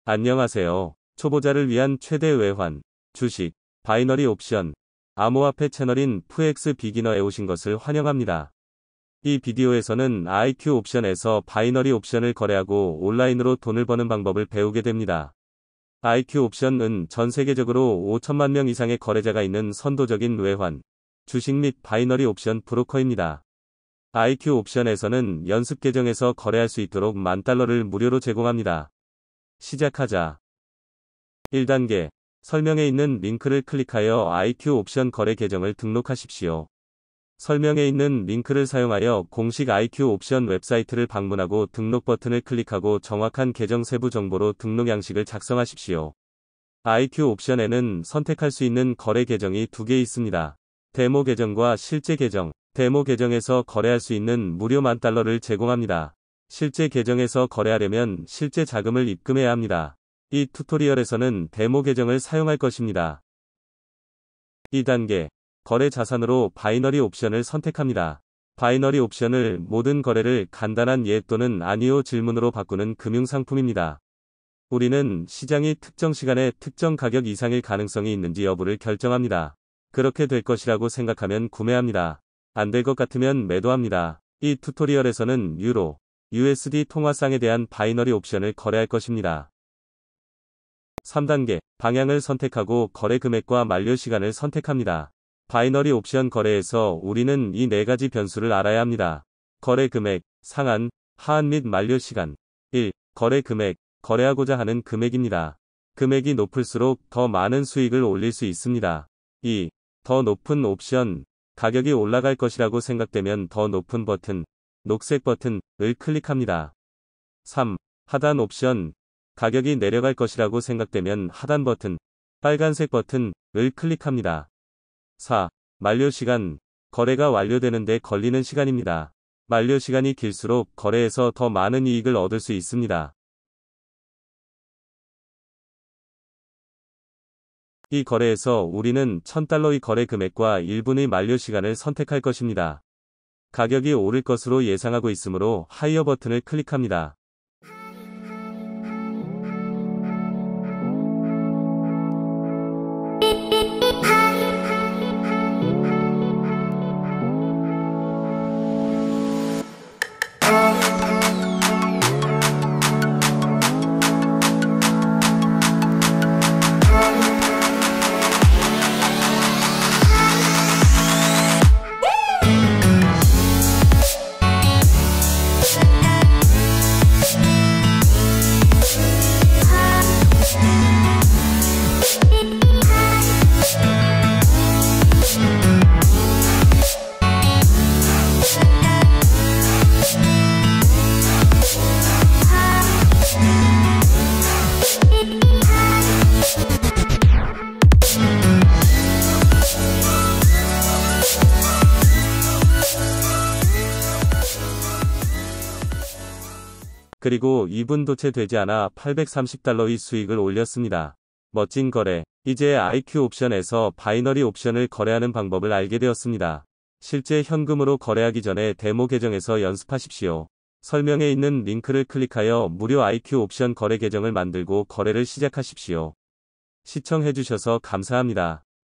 안녕하세요. 초보자를 위한 최대 외환, 주식, 바이너리 옵션, 암호화폐 채널인 푸엑스 비기너에 오신 것을 환영합니다. 이 비디오에서는 IQ 옵션에서 바이너리 옵션을 거래하고 온라인으로 돈을 버는 방법을 배우게 됩니다. IQ 옵션은 전 세계적으로 5천만 명 이상의 거래자가 있는 선도적인 외환, 주식 및 바이너리 옵션 브로커입니다. IQ 옵션에서는 연습 계정에서 거래할 수 있도록 $10,000를 무료로 제공합니다. 시작하자. 1단계. 설명에 있는 링크를 클릭하여 IQ 옵션 거래 계정을 등록하십시오. 설명에 있는 링크를 사용하여 공식 IQ 옵션 웹사이트를 방문하고 등록 버튼을 클릭하고 정확한 계정 세부 정보로 등록 양식을 작성하십시오. IQ 옵션에는 선택할 수 있는 거래 계정이 2개 있습니다. 데모 계정과 실제 계정. 데모 계정에서 거래할 수 있는 무료 $10,000를 제공합니다. 실제 계정에서 거래하려면 실제 자금을 입금해야 합니다. 이 튜토리얼에서는 데모 계정을 사용할 것입니다. 2단계. 거래 자산으로 바이너리 옵션을 선택합니다. 바이너리 옵션을 모든 거래를 간단한 예 또는 아니요 질문으로 바꾸는 금융상품입니다. 우리는 시장이 특정 시간에 특정 가격 이상일 가능성이 있는지 여부를 결정합니다. 그렇게 될 것이라고 생각하면 구매합니다. 안 될 것 같으면 매도합니다. 이 튜토리얼에서는 유로, USD 통화상에 대한 바이너리 옵션을 거래할 것입니다. 3단계. 방향을 선택하고 거래 금액과 만료 시간을 선택합니다. 바이너리 옵션 거래에서 우리는 이 4가지 변수를 알아야 합니다. 거래 금액, 상한, 하한 및 만료 시간. 1. 거래 금액, 거래하고자 하는 금액입니다. 금액이 높을수록 더 많은 수익을 올릴 수 있습니다. 2. 더 높은 옵션, 가격이 올라갈 것이라고 생각되면 더 높은 버튼, 녹색 버튼을 클릭합니다. 3. 하단 옵션, 가격이 내려갈 것이라고 생각되면 하단 버튼, 빨간색 버튼을 클릭합니다. 4. 만료 시간, 거래가 완료되는데 걸리는 시간입니다. 만료 시간이 길수록 거래에서 더 많은 이익을 얻을 수 있습니다. 이 거래에서 우리는 $1,000의 거래 금액과 1분의 만료 시간을 선택할 것입니다. 가격이 오를 것으로 예상하고 있으므로 하이어 버튼을 클릭합니다. 그리고 2분도 채 되지 않아 $830의 수익을 올렸습니다. 멋진 거래. 이제 IQ 옵션에서 바이너리 옵션을 거래하는 방법을 알게 되었습니다. 실제 현금으로 거래하기 전에 데모 계정에서 연습하십시오. 설명에 있는 링크를 클릭하여 무료 IQ 옵션 거래 계정을 만들고 거래를 시작하십시오. 시청해주셔서 감사합니다.